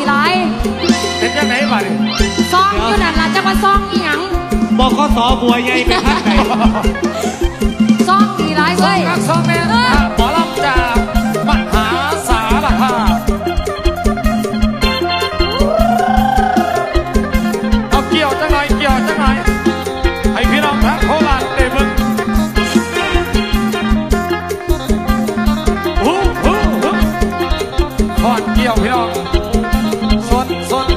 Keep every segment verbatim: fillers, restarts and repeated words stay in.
หลายเป็นยังไงบ้างซองอยู่นั่นล่ะจะมาซองอีหยังบอกข้อสอบัวใหญ่ไปทักไหนซองดีหลายเลยซองแม่หมอลำจากมหาสารคามเอาเกี่ยวจังหน่อยเกี่ยวจังหน่อยให้พี่น้องทั้งโคราชได้เบิ่งฮู้ฮู้ฮู้ขอดเกี่ยวพี่น้องสดสด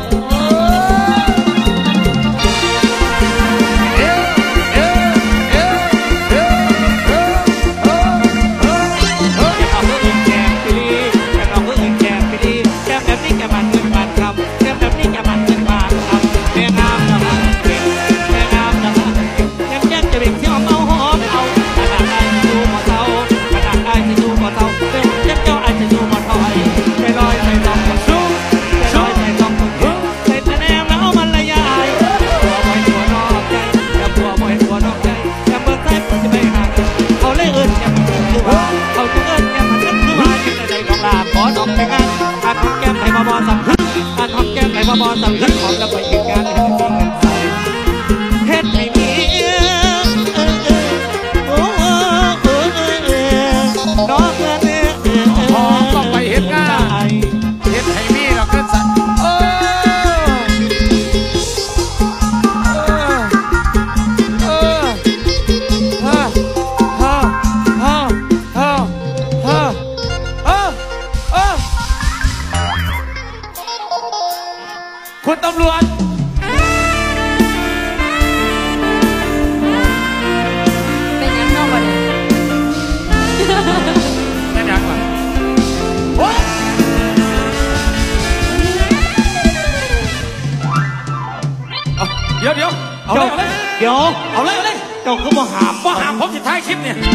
บอสำคัญการทำแก้มไหนมาบอสำคัญของกับไปกินกันให้มีเงินใส่เฮ็ดให้มีโอ้โหน้องเงินพอก็ไปเฮ็ดงานเฮ็ดให้มีเราเงินใส่เออเออเออเออเออเออเออเออเออคุณตำรวจเป็นยังนอกวะเนี่ยเป็นยังวะเดี๋ยวเดี๋ยวเอาเลยเอาเลยเดี๋ยวเอาเลยเอาเลยเจ้าก็บ่หามบ่หามผมจะท้ายคลิปเนี่ย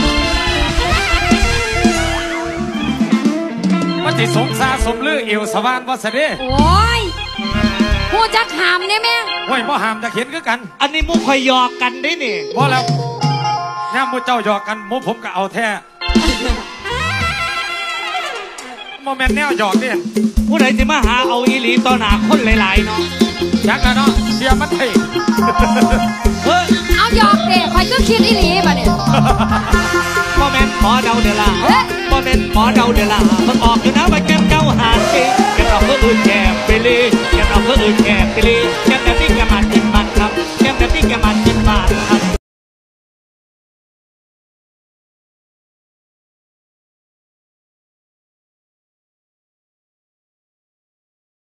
มันติสงสารสมลือเอวสวานวัสดีโอ้ยผู้จักหามเนี่ยแม่โอ้ยบ่หามจะเขียนคือกันอันนี้มุกคอยหยอกกันได้นี่บ่แล้วย่ามูเจ้าหยอกกันมูผมก็เอาแท้โมเมนต์แนวหยอกเนี่ยผู้ใดจะมาหาเอาอีหลีต่อหน้าคนหลายๆเนาะยักษ์นะเนาะเสียมันเถอะเฮ้ยเอาหยอกเด็กคอยก็คิดอีหลีป่ะเนี่ยโมเมนต์หมอเดาเดล่าโมเมนต์หมอเดาเดล่ามันออกอยู่นะไปแก้มเก้าหาดสิแก้มเราก็อื่นแก้มไปเลยแก้มเราก็อื่นแก้มไปเลยแก้ม